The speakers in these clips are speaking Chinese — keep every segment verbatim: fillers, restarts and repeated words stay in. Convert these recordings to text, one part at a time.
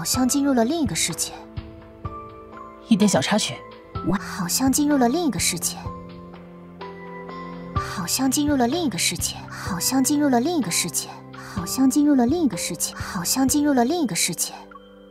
好像进入了另一个世界。 一点小插曲， 我好像进入了另一个世界。好像进入了另一个世界。好像进入了另一个世界。好像进入了另一个世界。好像进入了另一个世界。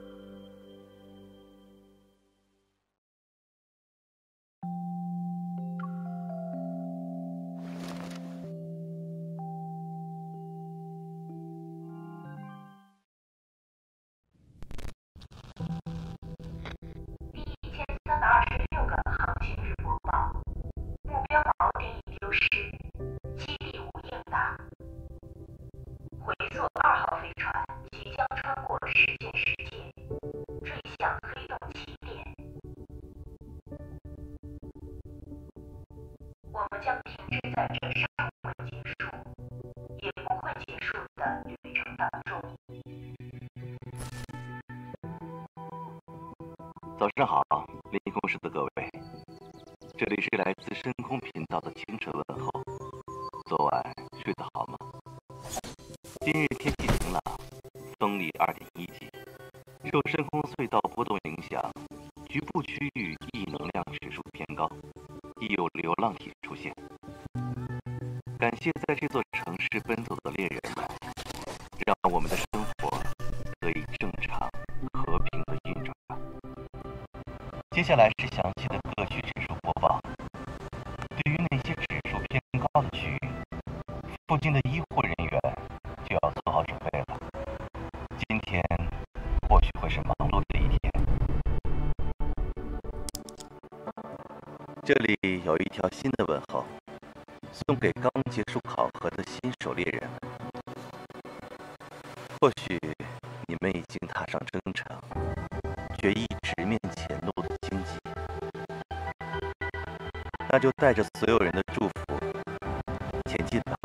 早上好，凌空市的各位，这里是来自深空频道的清澈问候。昨晚睡得好吗？今日天气晴朗，风力二点一级，受深空隧道波动影响，局部区域异能量指数偏高，亦有流浪体出现。感谢在这座城市奔走的猎人们，让我们的生活得以正常和平的运转。接下来是详细的各区指数播报。对于那些指数偏高的区域，附近的医护人员就要做好准备了。今天或许会是忙碌的一天。这里有一条新的问候，送给刚结束考核的新手猎人们。或许你们已经踏上征程，决意直面前路的荆棘，那就带着所有人的祝福前进吧。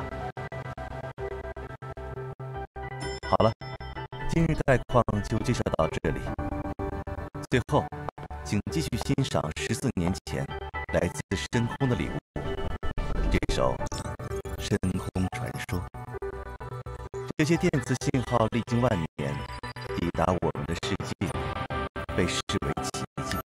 好了，今日概况就介绍到这里。最后，请继续欣赏十四年前来自深空的礼物，这首《深空传说》。这些电子信号历经万年，抵达我们的世界，被视为奇迹。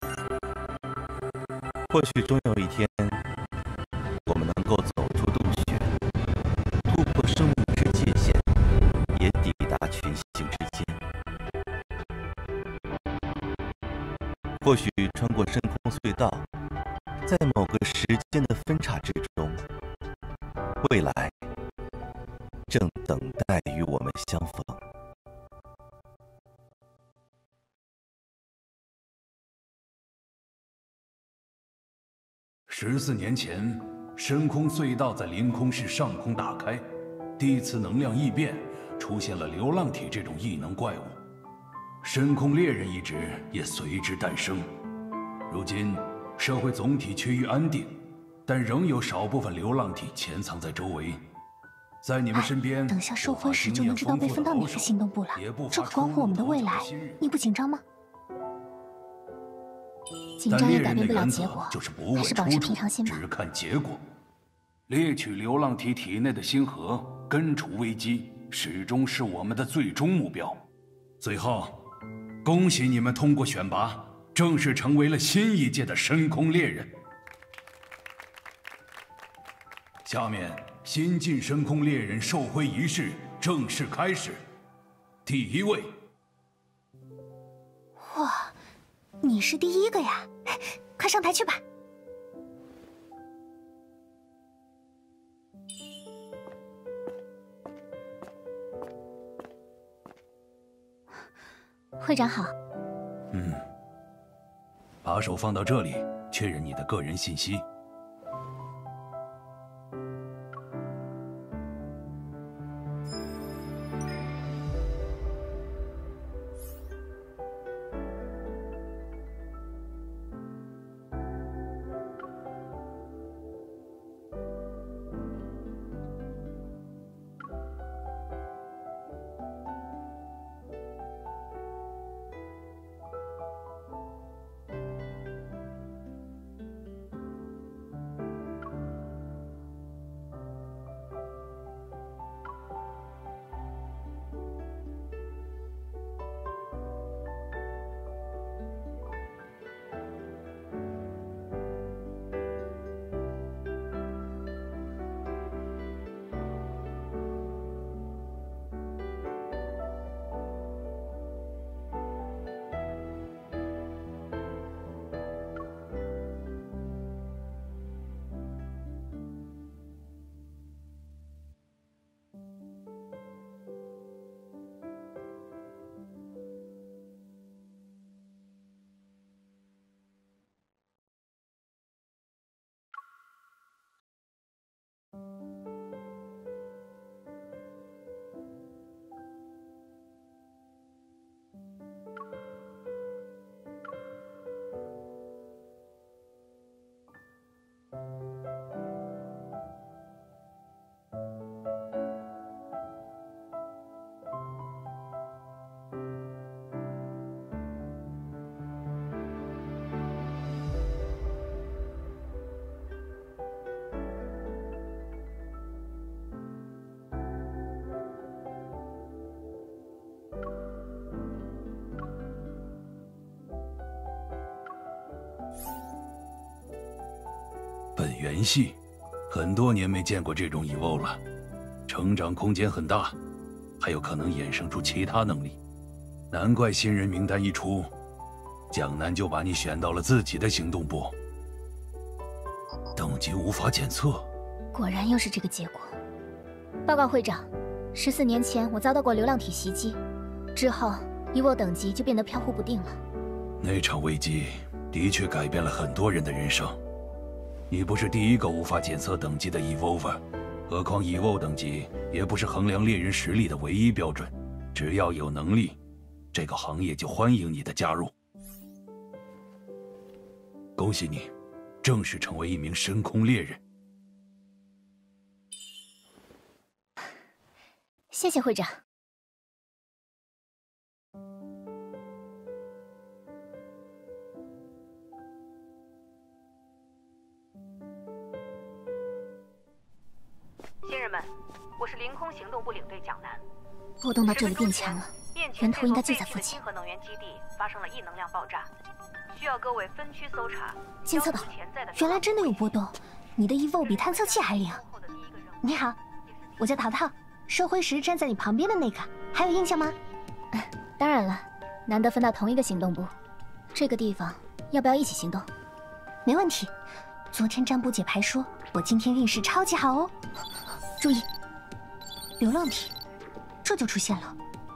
或许终有一天，我们能够走出洞穴，突破生命之界限，也抵达群星之间。或许穿过深空隧道，在某个时间的分叉之中，未来正等待与我们相逢。 十四年前，深空隧道在凌空市上空大开，第一次能量异变，出现了流浪体这种异能怪物。深空猎人一职也随之诞生。如今，社会总体趋于安定，但仍有少部分流浪体潜藏在周围。在你们身边， 等下受婚时就能知道被分到哪个行动部了，这可关乎我们的未来，你不紧张吗？紧张也改变不了结果，还是保持平常心吧。 只看结果，猎取流浪体体内的星核，根除危机，始终是我们的最终目标。最后，恭喜你们通过选拔，正式成为了新一届的深空猎人。下面，新晋深空猎人授徽仪式正式开始。第一位， 哇，你是第一个呀！快上台去吧。会长好。 嗯，把手放到这里，确认你的个人信息。 元系，很多年没见过这种 E V O 了，成长空间很大，还有可能衍生出其他能力。难怪新人名单一出，蒋楠就把你选到了自己的行动部。等级无法检测， 果然又是这个结果。报告会长，十四年前我遭到过流浪体袭击，之后 E V O 等级就变得飘忽不定了。 那场危机的确改变了很多人的人生。你不是第一个无法检测等级的 Evolver， 何况 E V O 等级也不是衡量猎人实力的唯一标准。只要有能力，这个行业就欢迎你的加入。恭喜你，正式成为一名深空猎人。 谢谢会长。 新人们，我是凌空行动部领队蒋楠。 波动到这里变强了，源头应该就在附近。 金河能源基地发生了异能量爆炸，需要各位分区搜查。 监测到了，原来真的有波动。你的 E V O 比探测器还灵。 你好，我叫淘淘，收灰时站在你旁边的那个，还有印象吗？ 当然了，难得分到同一个行动部，这个地方要不要一起行动？ 没问题。昨天占卜姐牌说，我今天运势超级好哦。注意，流浪体，这就出现了。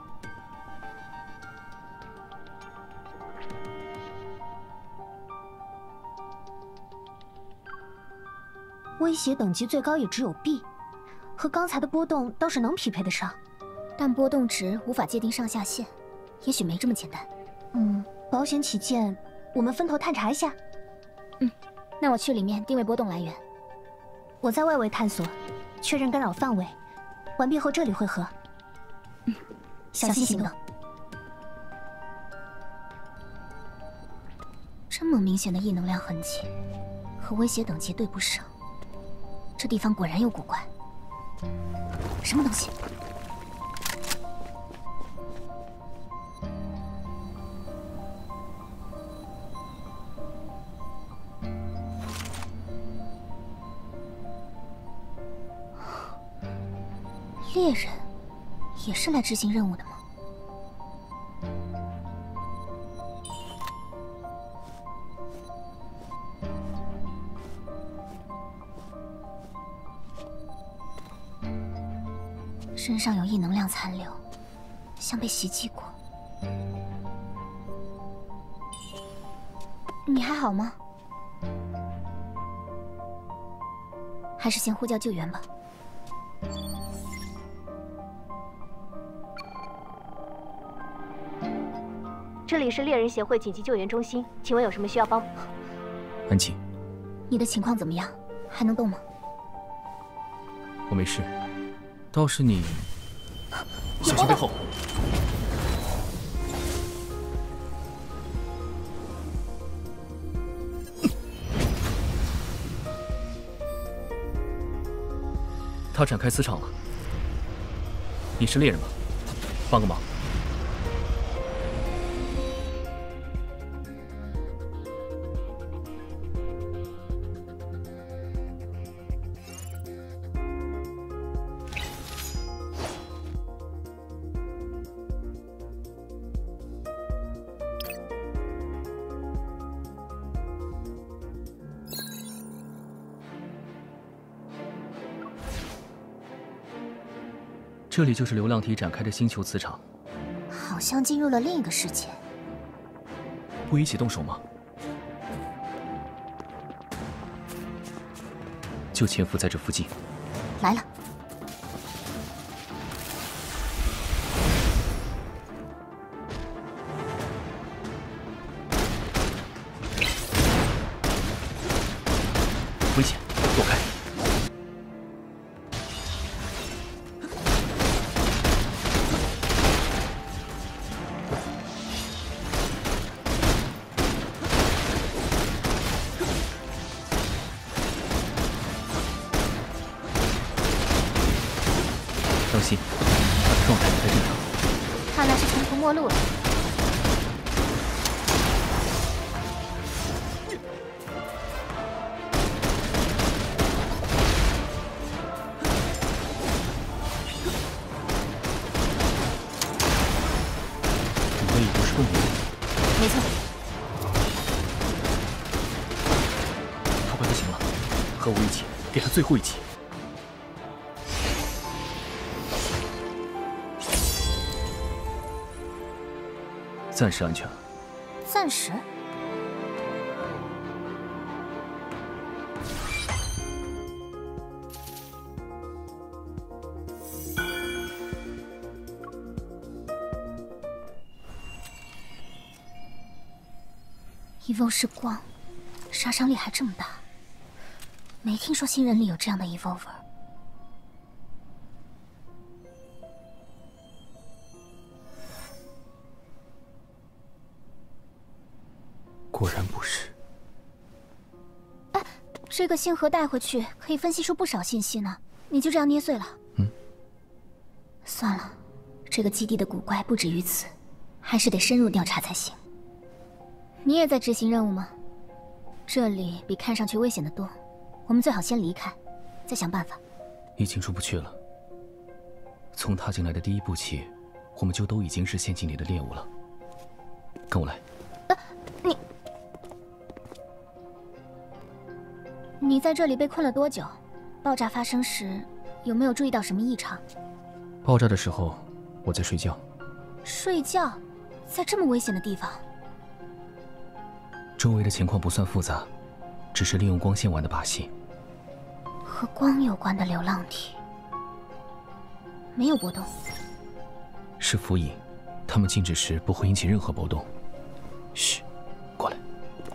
威胁等级最高也只有 B， 和刚才的波动倒是能匹配得上， 但波动值无法界定上下限，也许没这么简单。 嗯，保险起见，我们分头探查一下。 嗯，那我去里面定位波动来源， 我在外围探索，确认干扰范围，完毕后这里汇合。 嗯，小心行动。这么明显的异能量痕迹，和威胁等级对不上，这地方果然有古怪。什么东西？猎人也是来执行任务的吗？身上有异能量残留，像被袭击过。你还好吗？还是先呼叫救援吧。 这里是猎人协会紧急救援中心，请问有什么需要帮？ 安琪， 你的情况怎么样？还能动吗？ 我没事，倒是你，小心背后。他展开磁场了，你是猎人吧？帮个忙。这里就是流浪体展开的星球磁场， 好像进入了另一个世界。 不一起动手吗？就潜伏在这附近。 来了。 危险，躲开！当心，他的状态不太正常。 看来是穷途末路了。 和我一起给他最后一击。暂时安全了。 暂时。Evo 是光，杀伤力还这么大，没听说新人里有这样的 Evolver。 果然不是。 哎，这个星核带回去可以分析出不少信息呢，你就这样捏碎了？ 嗯。 算了，这个基地的古怪不止于此，还是得深入调查才行。你也在执行任务吗？这里比看上去危险的多，我们最好先离开，再想办法。 已经出不去了。从踏进来的第一步起，我们就都已经是陷阱里的猎物了。跟我来。 啊，你你在这里被困了多久？爆炸发生时有没有注意到什么异常？ 爆炸的时候，我在睡觉。 睡觉？在这么危险的地方？ 周围的情况不算复杂，只是利用光线玩的把戏。 和光有关的流浪体，没有波动。 是符影，它们静止时不会引起任何波动。嘘，过来。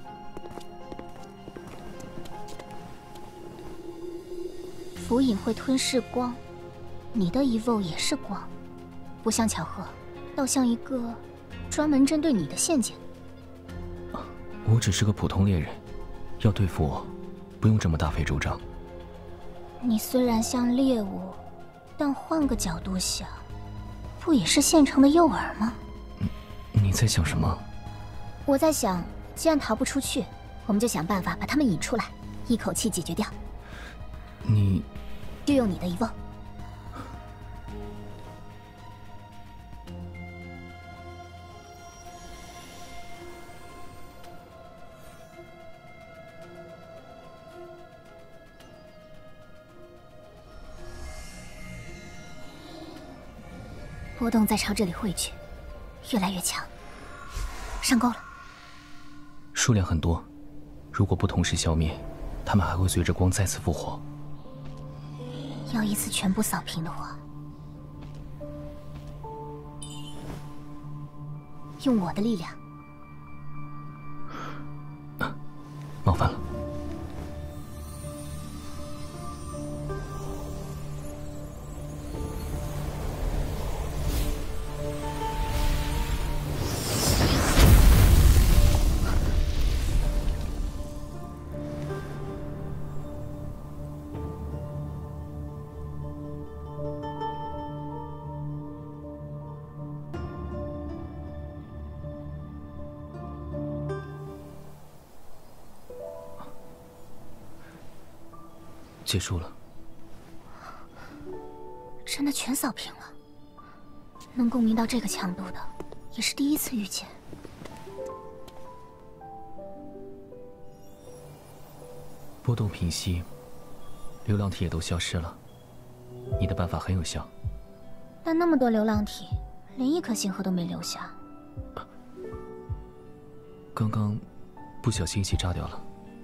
符影会吞噬光，你的 Evo 也是光，不像巧合，倒像一个专门针对你的陷阱。 我只是个普通猎人，要对付我，不用这么大费周章。 你虽然像猎物，但换个角度想，不也是现成的诱饵吗？ 你在想什么？ 我在想，既然逃不出去，我们就想办法把他们引出来，一口气解决掉。 你就用你的Evo。波动在朝这里汇聚，越来越强，上钩了。 数量很多，如果不同时消灭，它们还会随着光再次复活。 要一次全部扫平的话，用我的力量。 啊，冒犯了。结束了， 真的全扫平了。能共鸣到这个强度的，也是第一次遇见。 波动平息，流浪体也都消失了。你的办法很有效， 但那么多流浪体，连一颗星核都没留下。 刚刚不小心一起炸掉了。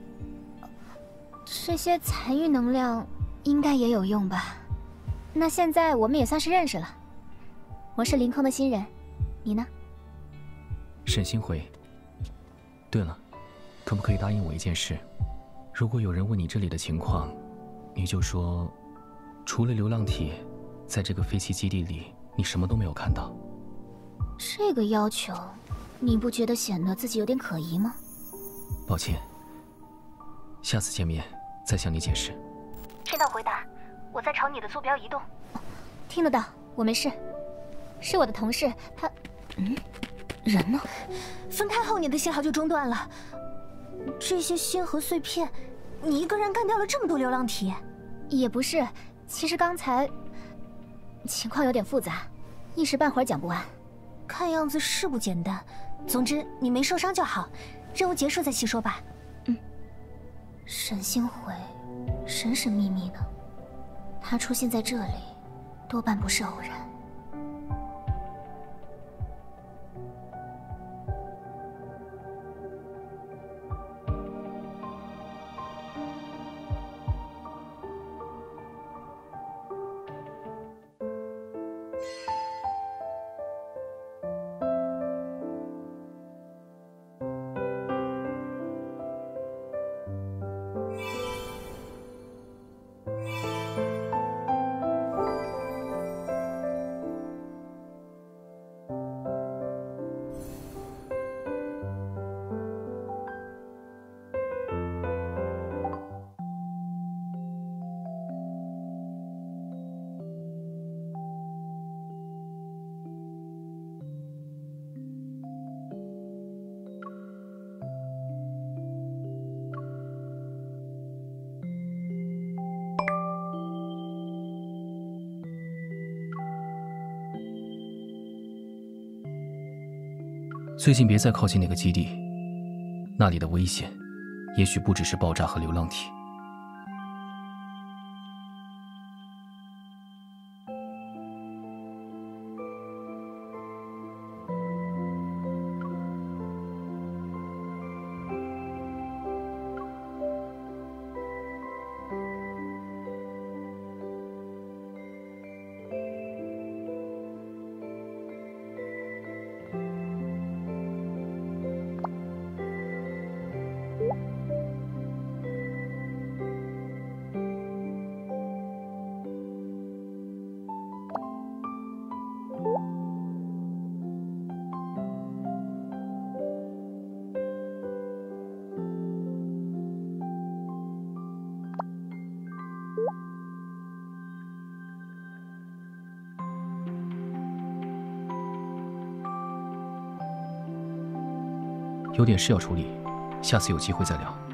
这些残余能量应该也有用吧？那现在我们也算是认识了。我是凌空的新人，你呢？ 沈星辉。对了，可不可以答应我一件事？如果有人问你这里的情况，你就说，除了流浪体，在这个废弃基地里，你什么都没有看到。 这个要求，你不觉得显得自己有点可疑吗？ 抱歉，下次见面再向你解释。 听到回答，我在朝你的坐标移动。 听得到，我没事。是我的同事，他……嗯，人呢？ 分开后你的信号就中断了。这些星核碎片，你一个人干掉了这么多流浪体？ 也不是，其实刚才情况有点复杂，一时半会儿讲不完。 看样子是不简单。总之你没受伤就好，任务结束再细说吧。 嗯。沈星辉， 神神秘秘的，他出现在这里，多半不是偶然。 最近别再靠近那个基地，那里的危险，也许不只是爆炸和流浪体。有点事要处理，下次有机会再聊。